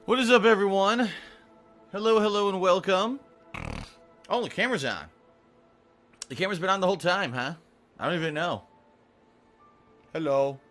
What is up, everyone? Hello, hello, and welcome. Oh, the camera's on. The camera's been on the whole time, huh? I don't even know. Hello.